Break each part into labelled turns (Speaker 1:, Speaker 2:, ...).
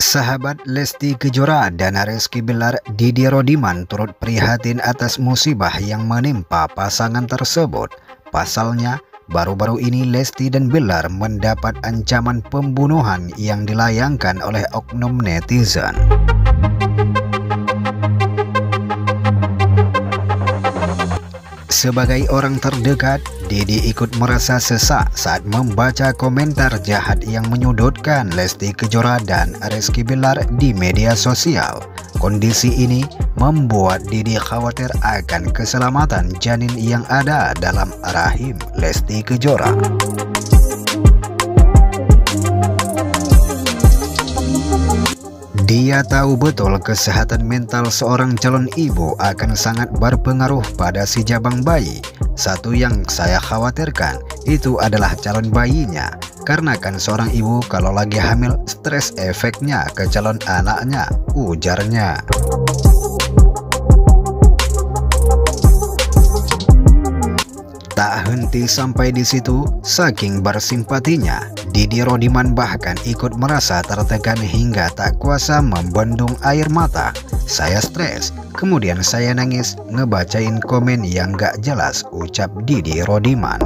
Speaker 1: Sahabat Lesti Kejora dan Rizky Bilar, Didi Rodiman turut prihatin atas musibah yang menimpa pasangan tersebut. Pasalnya, baru-baru ini Lesti dan Bilar mendapat ancaman pembunuhan yang dilayangkan oleh oknum netizen. Sebagai orang terdekat, Didi ikut merasa sesak saat membaca komentar jahat yang menyudutkan Lesti Kejora dan Rizky Bilar di media sosial. Kondisi ini membuat Didi khawatir akan keselamatan janin yang ada dalam rahim Lesti Kejora. Dia tahu betul kesehatan mental seorang calon ibu akan sangat berpengaruh pada si jabang bayi. Satu yang saya khawatirkan itu adalah calon bayinya. Karena kan seorang ibu kalau lagi hamil stres efeknya ke calon anaknya, ujarnya. Tak henti sampai di situ, saking bersimpatinya, Didi Rodiman bahkan ikut merasa tertekan hingga tak kuasa membendung air mata. Saya stres, kemudian saya nangis ngebacain komen yang gak jelas, ucap Didi Rodiman.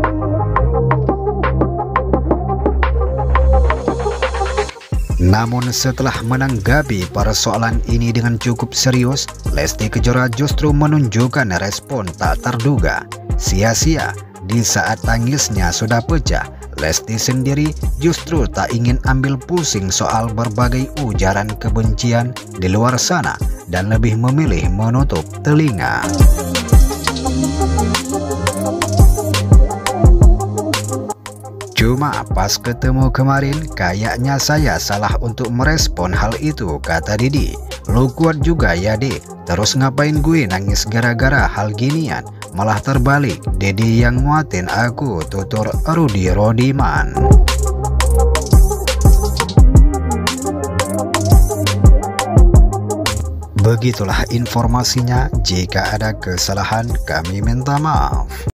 Speaker 1: Namun setelah menanggapi persoalan ini dengan cukup serius, Lesti Kejora justru menunjukkan respon tak terduga. Sia-sia, di saat tangisnya sudah pecah, Lesti sendiri justru tak ingin ambil pusing soal berbagai ujaran kebencian di luar sana dan lebih memilih menutup telinga. Cuma pas ketemu kemarin, kayaknya saya salah untuk merespon hal itu, kata Didi. Lu kuat juga ya Dek, terus ngapain gue nangis gara-gara hal ginian? Malah terbalik, Didi yang nguatin aku, tutur Didi Rodiman. Begitulah informasinya, jika ada kesalahan kami minta maaf.